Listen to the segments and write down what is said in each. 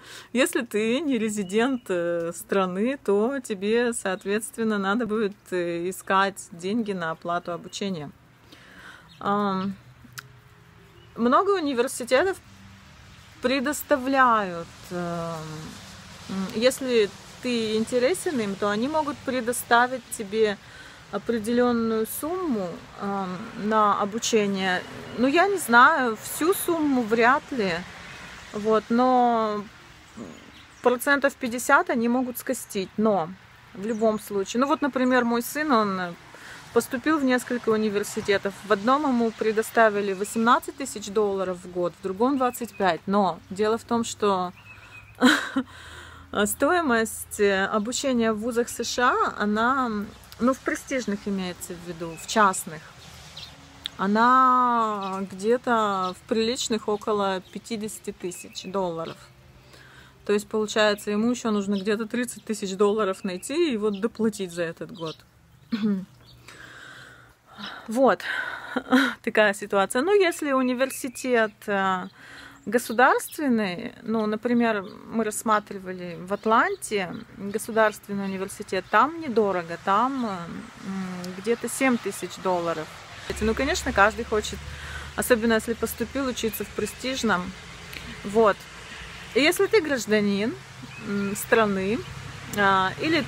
Если ты не резидент страны, то тебе, соответственно, надо будет искать деньги на оплату обучения. Много университетов предоставляют, если ты интересен им, то они могут предоставить тебе определенную сумму на обучение. Ну, я не знаю, всю сумму вряд ли, вот, но 50% они могут скостить, но в любом случае. Ну, вот, например, мой сын, он поступил в несколько университетов. В одном ему предоставили $18 000 в год, в другом 25. Но дело в том, что стоимость обучения в вузах США, она, ну, в престижных имеется в виду, в частных, она где-то в приличных около $50 000. То есть, получается, ему еще нужно где-то $30 000 найти и вот доплатить за этот год. Вот такая ситуация. Ну, если университет государственный, ну, например, мы рассматривали в Атланте государственный университет, там недорого, там где-то $7 000. Ну, конечно, каждый хочет, особенно если поступил учиться в престижном. Вот. И если ты гражданин страны, или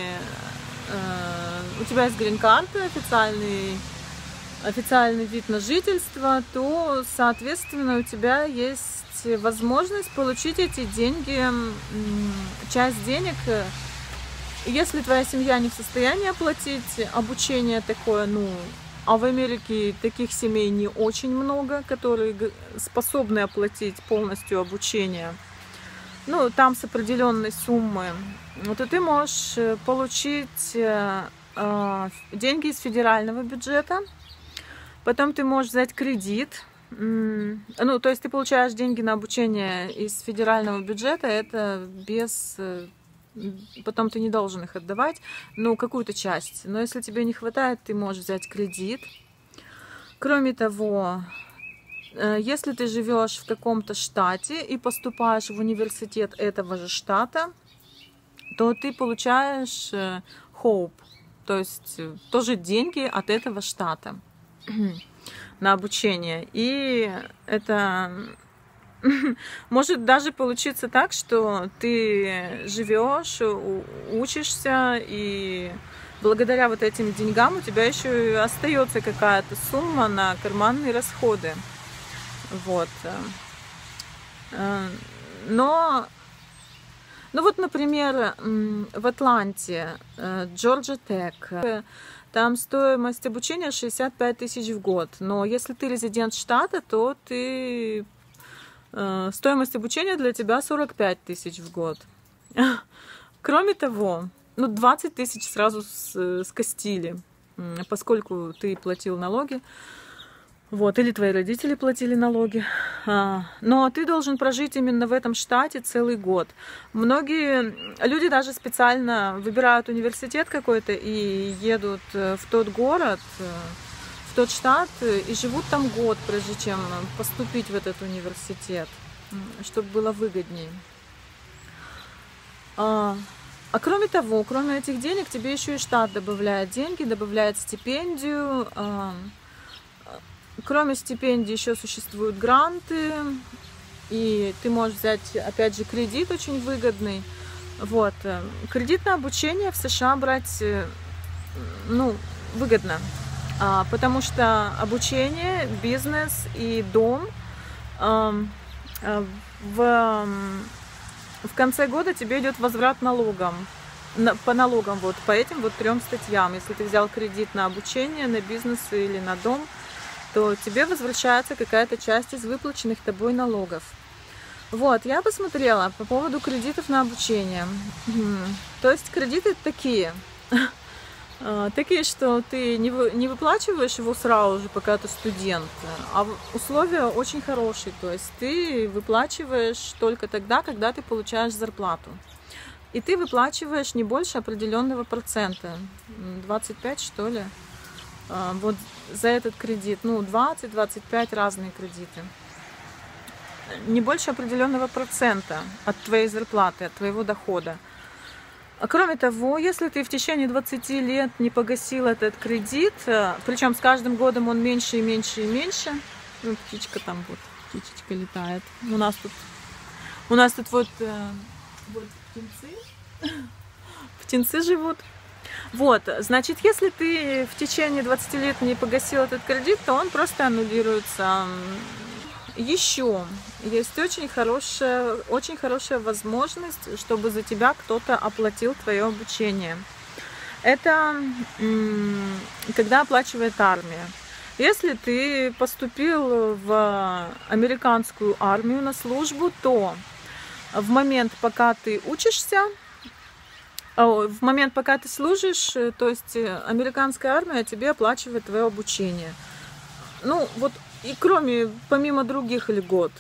у тебя есть грин-карта, официальный вид на жительство, то, соответственно, у тебя есть возможность получить эти деньги, часть денег. Если твоя семья не в состоянии оплатить обучение такое, ну, а в Америке таких семей не очень много, которые способны оплатить полностью обучение, ну, там с определенной суммы, то ты можешь получить деньги из федерального бюджета, потом ты можешь взять кредит, ну, то есть ты получаешь деньги на обучение из федерального бюджета, это без, потом ты не должен их отдавать, ну, какую-то часть, но если тебе не хватает, ты можешь взять кредит. Кроме того, если ты живешь в каком-то штате и поступаешь в университет этого же штата, то ты получаешь HOPE, то есть тоже деньги от этого штата на обучение. И это может даже получиться так, что ты живешь, учишься, и благодаря вот этим деньгам у тебя еще и остается какая-то сумма на карманные расходы. Вот. Но, ну вот, например, в Атланте, Georgia Tech, там стоимость обучения 65 000 в год. Но если ты резидент штата, то стоимость обучения для тебя 45 000 в год. Кроме того, ну, 20 000 сразу скостили, поскольку ты платил налоги. Вот, или твои родители платили налоги. Но ты должен прожить именно в этом штате целый год. Многие люди даже специально выбирают университет какой-то и едут в тот город, в тот штат и живут там год, прежде чем поступить в этот университет, чтобы было выгоднее. А кроме того, кроме этих денег, тебе еще и штат добавляет деньги, добавляет стипендию. Кроме стипендий еще существуют гранты, и ты можешь взять, опять же, кредит очень выгодный. Вот. Кредит на обучение в США брать, ну, выгодно, потому что обучение, бизнес и дом в конце года тебе идет возврат налогам. По налогам, вот по этим вот 3 статьям. Если ты взял кредит на обучение, на бизнес или на дом, то тебе возвращается какая-то часть из выплаченных тобой налогов. Вот, я посмотрела по поводу кредитов на обучение. То есть кредиты такие, что ты не выплачиваешь его сразу же, пока ты студент, а условия очень хорошие. То есть ты выплачиваешь только тогда, когда ты получаешь зарплату. И ты выплачиваешь не больше определенного процента, 25, что ли. Вот за этот кредит, ну, 20-25 разные кредиты. не больше определенного процента от твоей зарплаты, от твоего дохода. А кроме того, если ты в течение 20 лет не погасил этот кредит, причем с каждым годом он меньше и меньше и меньше, ну, птичка там вот, птичечка летает. У нас тут вот птенцы живут. Вот, значит, если ты в течение 20 лет не погасил этот кредит, то он просто аннулируется. Еще есть очень хорошая возможность, чтобы за тебя кто-то оплатил твое обучение. Это когда оплачивает армия. Если ты поступил в американскую армию на службу, то в момент, пока ты учишься, в момент, пока ты служишь, то есть американская армия тебе оплачивает твое обучение. Ну, вот и помимо других льгот.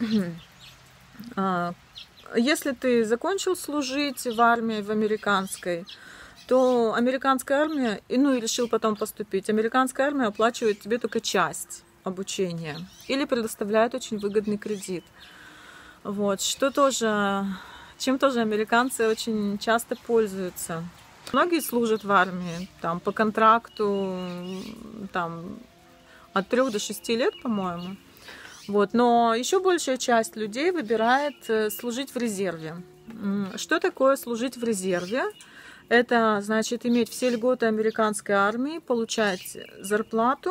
Если ты закончил служить в армии, в американской, то американская армия, ну и решил потом поступить, американская армия оплачивает тебе только часть обучения или предоставляет очень выгодный кредит. Вот, чем тоже американцы очень часто пользуются. Многие служат в армии, там, по контракту, там, от 3 до 6 лет, по-моему. Вот. Но еще большая часть людей выбирает служить в резерве. Что такое служить в резерве? Это значит иметь все льготы американской армии, получать зарплату,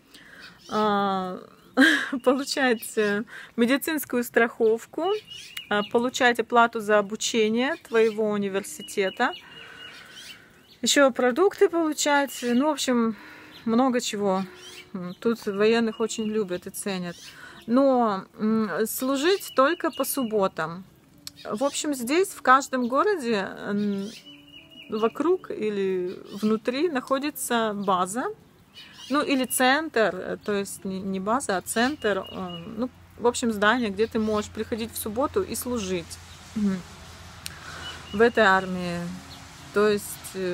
получать медицинскую страховку, получать оплату за обучение твоего университета, еще продукты получать, ну, в общем, много чего. Тут военных очень любят и ценят. Но служить только по субботам. В общем, здесь, в каждом городе, вокруг или внутри находится база, ну или центр, то есть не база, а центр, ну, в общем, здание, где ты можешь приходить в субботу и служить в этой армии. То есть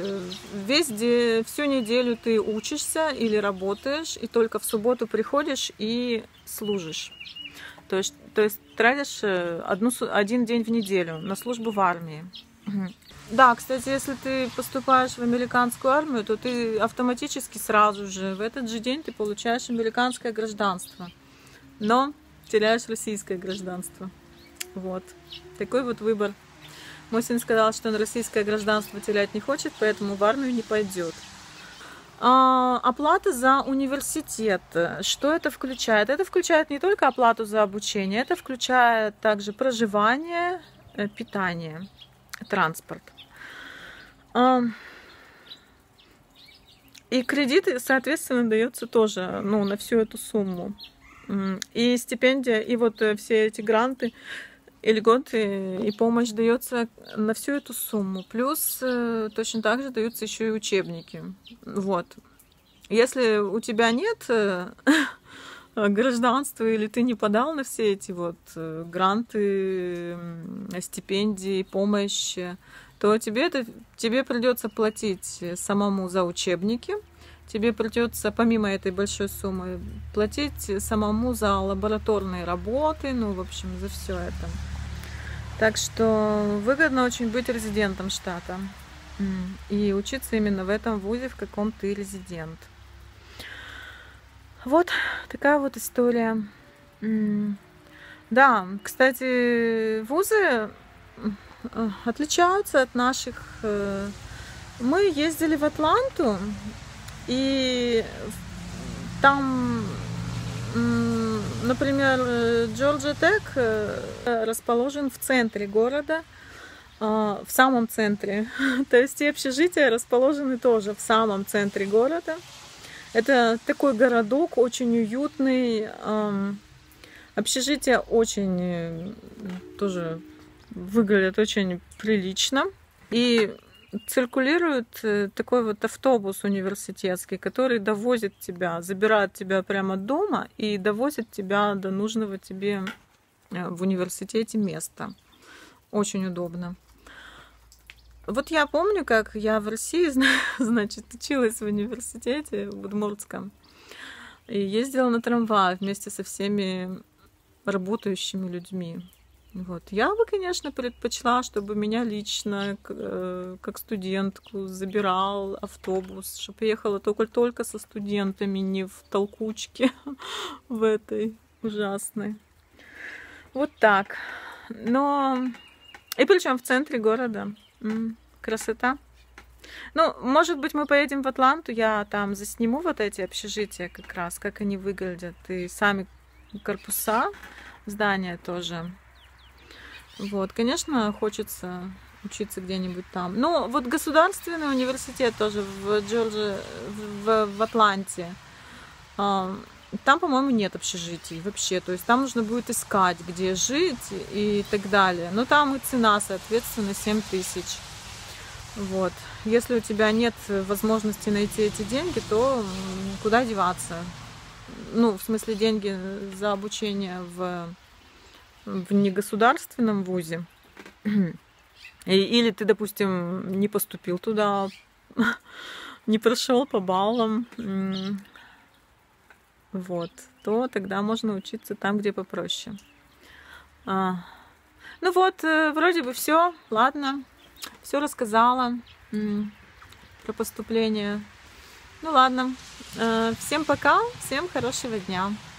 всю неделю ты учишься или работаешь, и только в субботу приходишь и служишь. То есть тратишь один день в неделю на службу в армии. Да, кстати, если ты поступаешь в американскую армию, то ты автоматически сразу же, в этот же день ты получаешь американское гражданство, но теряешь российское гражданство. Вот. Такой вот выбор. Мой сын сказал, что он российское гражданство терять не хочет, поэтому в армию не пойдет. Оплата за университет. Что это включает? Это включает не только оплату за обучение, это включает также проживание, питание, транспорт. И кредиты, соответственно, даются тоже, ну, на всю эту сумму. И стипендия, и вот все эти гранты, и льготы, и помощь дается на всю эту сумму. Плюс точно так же даются еще и учебники. Вот. Если у тебя нет гражданства, или ты не подал на все эти вот гранты, стипендии, помощь, то тебе придется платить самому за учебники. Тебе придется, помимо этой большой суммы, платить самому за лабораторные работы, ну, в общем, за все это. Так что выгодно очень быть резидентом штата и учиться именно в этом вузе, в каком ты резидент. Вот такая вот история. Да, кстати, вузы отличаются от наших. Мы ездили в Атланту, и там, например, Georgia Tech расположен в центре города, в самом центре. То есть и общежития расположены тоже в самом центре города. Это такой городок, очень уютный. Общежития очень тоже выглядят очень прилично. И циркулирует такой вот автобус университетский, который довозит тебя, забирает тебя прямо дома и довозит тебя до нужного тебе в университете места. Очень удобно. Вот я помню, как я в России, значит, училась в университете в Удмуртском и ездила на трамвае вместе со всеми работающими людьми. Вот. Я бы, конечно, предпочла, чтобы меня лично, как студентку, забирал автобус, чтобы я ехала только со студентами, не в толкучке в этой ужасной. Вот так. Но... И причем в центре города. Красота. Ну, может быть, мы поедем в Атланту, я там засниму вот эти общежития как раз, как они выглядят, и сами корпуса, здания тоже. Вот, конечно, хочется учиться где-нибудь там. Ну, вот государственный университет тоже в Джорджии, в Атланте. Там, по-моему, нет общежитий вообще. То есть там нужно будет искать, где жить и так далее. Но там и цена, соответственно, 7000. Вот. Если у тебя нет возможности найти эти деньги, то куда деваться? Ну, в смысле, деньги за обучение в негосударственном вузе. Или ты, допустим, не поступил туда, не прошел по баллам, вот, то тогда можно учиться там, где попроще. Ну вот, вроде бы все, ладно, все рассказала про поступление. Ну ладно, всем пока, всем хорошего дня.